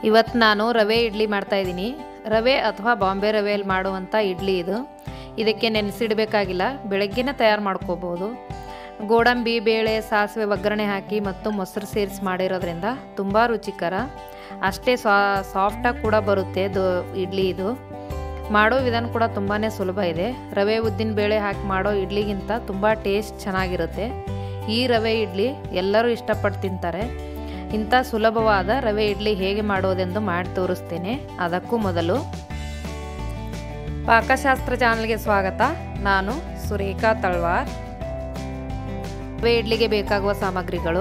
ಇವತ್ತು ನಾನು ರವೆ ಇಡ್ಲಿ ಮಾಡ್ತಾ ಇದ್ದೀನಿ. ರವೆ ಅಥವಾ ಬಾಂಬೆ ರವೆಯಲ್ಲಿ ಮಾಡುವಂಥ ಇಡ್ಲಿ ಇದು. ಇದಕ್ಕೆ ನೆನೆಸಿಡಬೇಕಾಗಿಲ್ಲ, ಬೆಳಗ್ಗೆನೇ ತಯಾರು ಮಾಡ್ಕೋಬೋದು. ಗೋಡಂಬಿ, ಬೇಳೆ, ಸಾಸಿವೆ ಒಗ್ಗರಣೆ ಹಾಕಿ ಮತ್ತು ಮೊಸರು ಸೇರಿಸಿ ಮಾಡಿರೋದ್ರಿಂದ ತುಂಬ ರುಚಿಕರ, ಅಷ್ಟೇ ಸಾಫ್ಟಾಗಿ ಕೂಡ ಬರುತ್ತೆ ಇಡ್ಲಿ. ಇದು ಮಾಡೋ ವಿಧಾನ ಕೂಡ ತುಂಬಾ ಸುಲಭ ಇದೆ. ರವೆ ಉದ್ದಿನ ಬೇಳೆ ಹಾಕಿ ಮಾಡೋ ಇಡ್ಲಿಗಿಂತ ತುಂಬ ಟೇಸ್ಟ್ ಚೆನ್ನಾಗಿರುತ್ತೆ. ಈ ರವೆ ಇಡ್ಲಿ ಎಲ್ಲರೂ ಇಷ್ಟಪಟ್ಟು ತಿಂತಾರೆ. ಇಂಥ ಸುಲಭವಾದ ರವೆ ಇಡ್ಲಿ ಹೇಗೆ ಮಾಡೋದೆಂದು ಮಾಡಿ ತೋರಿಸ್ತೇನೆ. ಅದಕ್ಕೂ ಮೊದಲು ಪಾಕಶಾಸ್ತ್ರ ಚಾನಲ್ಗೆ ಸ್ವಾಗತ. ನಾನು ಸುರೇಖಾ ತಳವಾರ್. ರವೆ ಇಡ್ಲಿಗೆ ಬೇಕಾಗುವ ಸಾಮಗ್ರಿಗಳು: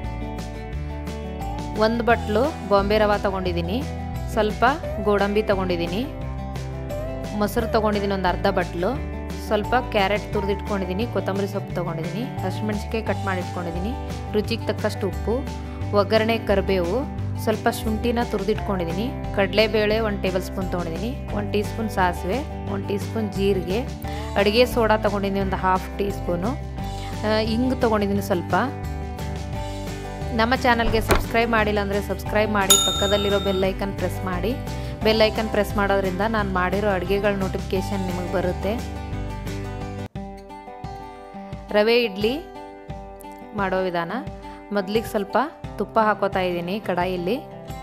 1 ಬಟ್ಲು ಬಾಂಬೆ ರವೆ ತಗೊಂಡಿದ್ದೀನಿ, ಸ್ವಲ್ಪ ಗೋಡಂಬಿ ತಗೊಂಡಿದ್ದೀನಿ, ಮೊಸರು ತಗೊಂಡಿದ್ದೀನಿ ಒಂದು ಅರ್ಧ ಬಟ್ಲು, ಸ್ವಲ್ಪ ಕ್ಯಾರೆಟ್ ತುರಿದಿಟ್ಕೊಂಡಿದ್ದೀನಿ, ಕೊತ್ತಂಬರಿ ಸೊಪ್ಪು ತೊಗೊಂಡಿದ್ದೀನಿ, ಹಸಿಮೆಣಸಿನ್ಕಾಯಿ ಕಟ್ ಮಾಡಿ ಇಟ್ಕೊಂಡಿದ್ದೀನಿ, ರುಚಿಗೆ ತಕ್ಕಷ್ಟು ಉಪ್ಪು, ಒಗ್ಗರಣೆ ಕರಿಬೇವು, ಸ್ವಲ್ಪ ಶುಂಠಿನ ತುರಿದಿಟ್ಕೊಂಡಿದ್ದೀನಿ, ಕಡಲೆಬೇಳೆ 1 ಟೇಬಲ್ ಸ್ಪೂನ್ ತೊಗೊಂಡಿದ್ದೀನಿ, 1 ಟೀ ಸ್ಪೂನ್ ಸಾಸಿವೆ, 1 ಟೀ ಸ್ಪೂನ್ ಜೀರಿಗೆ, ಅಡುಗೆ ಸೋಡಾ ತೊಗೊಂಡಿದ್ದೀನಿ ಒಂದು 1/2 ಟೀ ಸ್ಪೂನು, ಇಂಗು ತೊಗೊಂಡಿದ್ದೀನಿ ಸ್ವಲ್ಪ. ನಮ್ಮ ಚಾನಲ್ಗೆ ಸಬ್ಸ್ಕ್ರೈಬ್ ಮಾಡಿಲ್ಲ ಅಂದರೆ ಸಬ್ಸ್ಕ್ರೈಬ್ ಮಾಡಿ, ಪಕ್ಕದಲ್ಲಿರೋ ಬೆಲ್ಲೈಕನ್ ಪ್ರೆಸ್ ಮಾಡಿ. ಬೆಲ್ಲೈಕನ್ ಪ್ರೆಸ್ ಮಾಡೋದ್ರಿಂದ ನಾನು ಮಾಡಿರೋ ಅಡುಗೆಗಳ ನೋಟಿಫಿಕೇಷನ್ ನಿಮಗೆ ಬರುತ್ತೆ. ರವೆ ಇಡ್ಲಿ ಮಾಡೋ ವಿಧಾನ: ಮೊದಲಿಗೆ ಸ್ವಲ್ಪ ತುಪ್ಪ ಹಾಕೋತಾ ಇದ್ದೀನಿ ಕಡಾಯಿಯಲ್ಲಿ.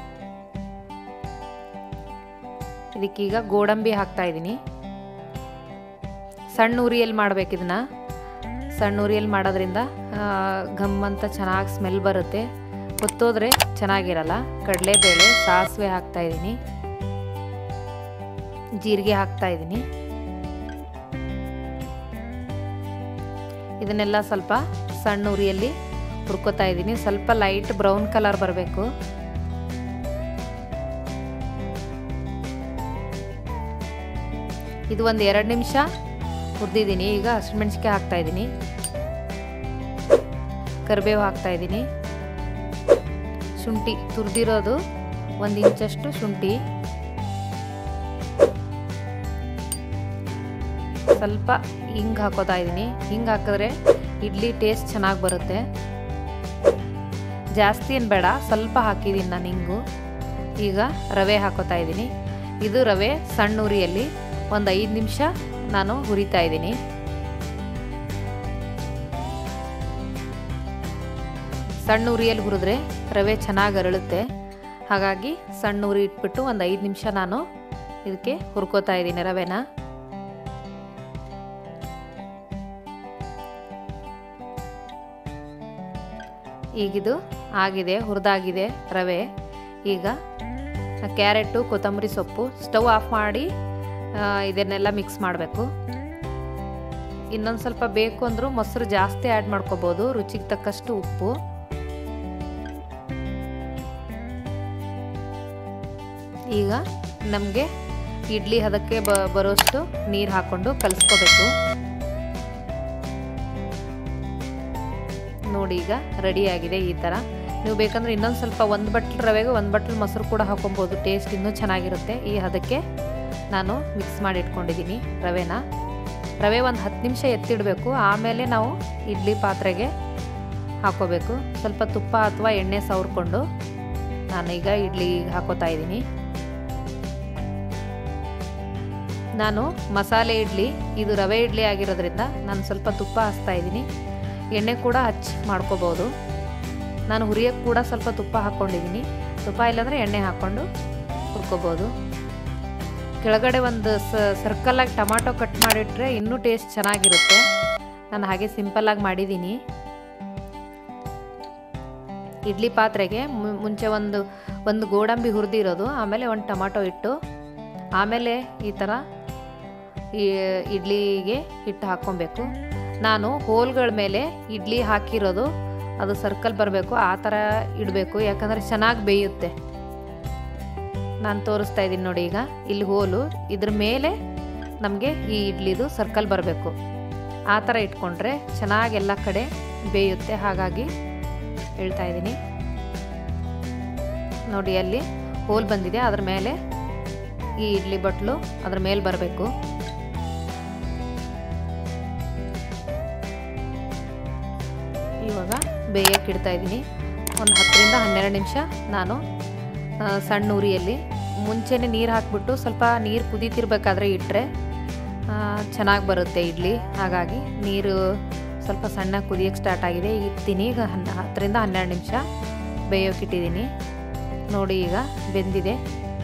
ಇದಕ್ಕೀಗ ಗೋಡಂಬಿ ಹಾಕ್ತಾ ಇದ್ದೀನಿ. ಸಣ್ಣ ಉರಿಯಲ್ಲಿ ಮಾಡಬೇಕು ಇದನ್ನ. ಸಣ್ಣ ಉರಿಯಲ್ಲಿ ಮಾಡೋದ್ರಿಂದ ಘಮ್ ಅಂತ ಚೆನ್ನಾಗಿ ಸ್ಮೆಲ್ ಬರುತ್ತೆ, ಹೊತ್ತೋದ್ರೆ ಚೆನ್ನಾಗಿರಲ್ಲ. ಕಡಲೆಬೇಳೆ, ಸಾಸಿವೆ ಹಾಕ್ತಾ ಇದ್ದೀನಿ, ಜೀರಿಗೆ ಹಾಕ್ತಾ ಇದ್ದೀನಿ. ಇದನ್ನೆಲ್ಲ ಸ್ವಲ್ಪ ಸಣ್ಣ ಉರಿಯಲ್ಲಿ ಹುರ್ಕೋತಾ ಇದ್ದೀನಿ. ಸ್ವಲ್ಪ ಲೈಟ್ ಬ್ರೌನ್ ಕಲರ್ ಬರಬೇಕು. ಇದು ಒಂದು 2 ನಿಮಿಷ ಹುರಿದಿದ್ದೀನಿ. ಈಗ ಹಸಿಮೆಣಸಿನ್ಕಾಯಿ ಹಾಕ್ತಾ ಇದ್ದೀನಿ, ಕರಿಬೇವು ಹಾಕ್ತಾ ಇದ್ದೀನಿ, ಶುಂಠಿ ತುರಿದಿರೋದು 1 ಇಂಚಷ್ಟು ಶುಂಠಿ, ಸ್ವಲ್ಪ ಹಿಂಗೆ ಹಾಕೋತಾ ಇದ್ದೀನಿ. ಹಿಂಗೆ ಹಾಕಿದ್ರೆ ಇಡ್ಲಿ ಟೇಸ್ಟ್ ಚೆನ್ನಾಗಿ ಬರುತ್ತೆ. ಜಾಸ್ತಿ ಏನು ಬೇಡ, ಸ್ವಲ್ಪ ಹಾಕಿದ್ದೀನಿ ನಾನು ಹಿಂಗು. ಈಗ ರವೆ ಹಾಕೋತಾ ಇದ್ದೀನಿ. ಇದು ರವೆ ಸಣ್ಣ ಉರಿಯಲ್ಲಿ ಒಂದು 5 ನಿಮಿಷ ನಾನು ಹುರಿತಾ ಇದ್ದೀನಿ. ಸಣ್ಣ ಉರಿಯಲ್ಲಿ ಹುರಿದ್ರೆ ರವೆ ಚೆನ್ನಾಗಿ ಅರಳುತ್ತೆ. ಹಾಗಾಗಿ ಸಣ್ಣ ಉರಿ ಇಟ್ಬಿಟ್ಟು ಒಂದು 5 ನಿಮಿಷ ನಾನು ಇದಕ್ಕೆ ಹುರ್ಕೋತಾ ಇದ್ದೀನಿ ರವೆನ. ಈಗಿದು ಆಗಿದೆ, ಹುರಿದಾಗಿದೆ ರವೆ. ಈಗ ಕ್ಯಾರೆಟು, ಕೊತ್ತಂಬರಿ ಸೊಪ್ಪು, ಸ್ಟವ್ ಆಫ್ ಮಾಡಿ ಇದನ್ನೆಲ್ಲ ಮಿಕ್ಸ್ ಮಾಡಬೇಕು. ಇನ್ನೊಂದು ಸ್ವಲ್ಪ ಬೇಕು ಅಂದರೂ ಮೊಸರು ಜಾಸ್ತಿ ಆ್ಯಡ್ ಮಾಡ್ಕೋಬೋದು. ರುಚಿಗೆ ತಕ್ಕಷ್ಟು ಉಪ್ಪು, ಈಗ ನಮಗೆ ಇಡ್ಲಿ ಹದಕ್ಕೆ ಬರೋಷ್ಟು ನೀರು ಹಾಕ್ಕೊಂಡು ಕಲಿಸ್ಕೋಬೇಕು. ನೋಡಿ ಈಗ ರೆಡಿಯಾಗಿದೆ ಈ ಥರ. ನೀವು ಬೇಕಂದ್ರೆ ಇನ್ನೊಂದು ಸ್ವಲ್ಪ 1 ಬಟ್ಲು ರವೆಗೆ 1 ಬಟ್ಲು ಮೊಸರು ಕೂಡ ಹಾಕೊಬೋದು, ಟೇಸ್ಟ್ ಇನ್ನೂ ಚೆನ್ನಾಗಿರುತ್ತೆ. ಈ ಹದಕ್ಕೆ ನಾನು ಮಿಕ್ಸ್ ಮಾಡಿ ಇಟ್ಕೊಂಡಿದ್ದೀನಿ ರವೆನ. ರವೆ ಒಂದು 10 ನಿಮಿಷ ಎತ್ತಿಡಬೇಕು, ಆಮೇಲೆ ನಾವು ಇಡ್ಲಿ ಪಾತ್ರೆಗೆ ಹಾಕೋಬೇಕು. ಸ್ವಲ್ಪ ತುಪ್ಪ ಅಥವಾ ಎಣ್ಣೆ ಸವರ್ಕೊಂಡು ನಾನೀಗ ಇಡ್ಲಿ ಹಾಕೋತಾ ಇದ್ದೀನಿ. ನಾನು ಮಸಾಲೆ ಇಡ್ಲಿ, ಇದು ರವೆ ಇಡ್ಲಿ ಆಗಿರೋದ್ರಿಂದ ನಾನು ಸ್ವಲ್ಪ ತುಪ್ಪ ಹಚ್ತಾ ಇದ್ದೀನಿ. ಎಣ್ಣೆ ಕೂಡ ಹಚ್ಚಿ ಮಾಡ್ಕೋಬೋದು. ನಾನು ಹುರಿಯೋಕ್ಕೆ ಕೂಡ ಸ್ವಲ್ಪ ತುಪ್ಪ ಹಾಕ್ಕೊಂಡಿದ್ದೀನಿ. ತುಪ್ಪ ಇಲ್ಲಾಂದರೆ ಎಣ್ಣೆ ಹಾಕ್ಕೊಂಡು ಹುರ್ಕೋಬೋದು. ಕೆಳಗಡೆ ಒಂದು ಸರ್ಕಲಾಗಿ ಟೊಮಾಟೊ ಕಟ್ ಮಾಡಿಟ್ರೆ ಇನ್ನೂ ಟೇಸ್ಟ್ ಚೆನ್ನಾಗಿರುತ್ತೆ. ನಾನು ಹಾಗೆ ಸಿಂಪಲ್ಲಾಗಿ ಮಾಡಿದ್ದೀನಿ. ಇಡ್ಲಿ ಪಾತ್ರೆಗೆ ಮುಂಚೆ ಒಂದು ಗೋಡಂಬಿ ಹುರಿದಿರೋದು, ಆಮೇಲೆ 1 ಟೊಮಾಟೊ ಇಟ್ಟು, ಆಮೇಲೆ ಈ ಥರ ಇಡ್ಲಿಗೆ ಹಿಟ್ಟು ಹಾಕ್ಕೊಬೇಕು. ನಾನು ಹೋಲ್ಗಳ ಮೇಲೆ ಇಡ್ಲಿ ಹಾಕಿರೋದು ಅದು ಸರ್ಕಲ್ ಬರಬೇಕು, ಆ ಥರ ಇಡಬೇಕು, ಯಾಕಂದರೆ ಚೆನ್ನಾಗಿ ಬೇಯುತ್ತೆ. ನಾನು ತೋರಿಸ್ತಾ ಇದ್ದೀನಿ ನೋಡಿ. ಈಗ ಇಲ್ಲಿ ಹೋಲು, ಇದ್ರ ಮೇಲೆ ನಮಗೆ ಈ ಇಡ್ಲಿದು ಸರ್ಕಲ್ ಬರಬೇಕು. ಆ ಥರ ಇಟ್ಕೊಂಡ್ರೆ ಚೆನ್ನಾಗಿ ಎಲ್ಲ ಕಡೆ ಬೇಯುತ್ತೆ. ಹಾಗಾಗಿ ಹೇಳ್ತಾ ಇದ್ದೀನಿ ನೋಡಿ. ಅಲ್ಲಿ ಹೋಲ್ ಬಂದಿದೆ, ಅದ್ರ ಮೇಲೆ ಈ ಇಡ್ಲಿ ಬಟ್ಲು ಅದ್ರ ಮೇಲೆ ಬರಬೇಕು. ಇವಾಗ ಬೇಯಕ್ಕೆ ಇಡ್ತಾ ಇದ್ದೀನಿ. ಒಂದು 10 ರಿಂದ 12 ನಿಮಿಷ ನಾನು ಸಣ್ಣ ಉರಿಯಲ್ಲಿ. ಮುಂಚೆನೇ ನೀರು ಹಾಕಿಬಿಟ್ಟು ಸ್ವಲ್ಪ ನೀರು ಕುದೀತಿರ್ಬೇಕಾದ್ರೆ ಇಟ್ಟರೆ ಚೆನ್ನಾಗಿ ಬರುತ್ತೆ ಇಡ್ಲಿ. ಹಾಗಾಗಿ ನೀರು ಸ್ವಲ್ಪ ಸಣ್ಣ ಕುದಿಯೋಕ್ಕೆ ಸ್ಟಾರ್ಟ್ ಆಗಿದೆ. ಇಡ್ತೀನಿ ಈಗ 10 ರಿಂದ 12 ನಿಮಿಷ ಬೇಯೋಕೆ ಇಟ್ಟಿದ್ದೀನಿ. ನೋಡಿ ಈಗ ಬೆಂದಿದೆ.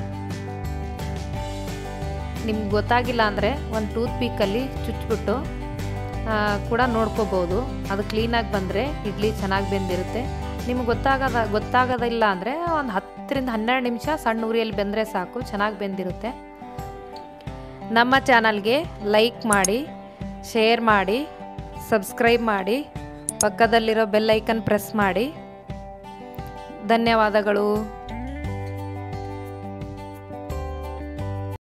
ನಿಮ್ಗೆ ಗೊತ್ತಾಗಿಲ್ಲ ಅಂದರೆ ಒಂದು ಟೂತ್ ಪಿಕ್ಕಲ್ಲಿ ಚುಚ್ಚಿಬಿಟ್ಟು ಕೂಡ ನೋಡ್ಕೋಬೋದು. ಅದು ಕ್ಲೀನಾಗಿ ಬಂದರೆ ಇಡ್ಲಿ ಚೆನ್ನಾಗಿ ಬೆಂದಿರುತ್ತೆ. ನಿಮ್ಗೆ ಗೊತ್ತಾಗೋದಿಲ್ಲ ಅಂದರೆ ಒಂದು 10 ರಿಂದ 12 ನಿಮಿಷ ಸಣ್ಣ ಉರಿಯಲ್ಲಿ ಬೆಂದರೆ ಸಾಕು, ಚೆನ್ನಾಗಿ ಬೆಂದಿರುತ್ತೆ. ನಮ್ಮ ಚಾನಲ್ಗೆ ಲೈಕ್ ಮಾಡಿ, ಶೇರ್ ಮಾಡಿ, ಸಬ್ಸ್ಕ್ರೈಬ್ ಮಾಡಿ, ಪಕ್ಕದಲ್ಲಿರೋ ಬೆಲ್ ಐಕನ್ ಪ್ರೆಸ್ ಮಾಡಿ. ಧನ್ಯವಾದಗಳು.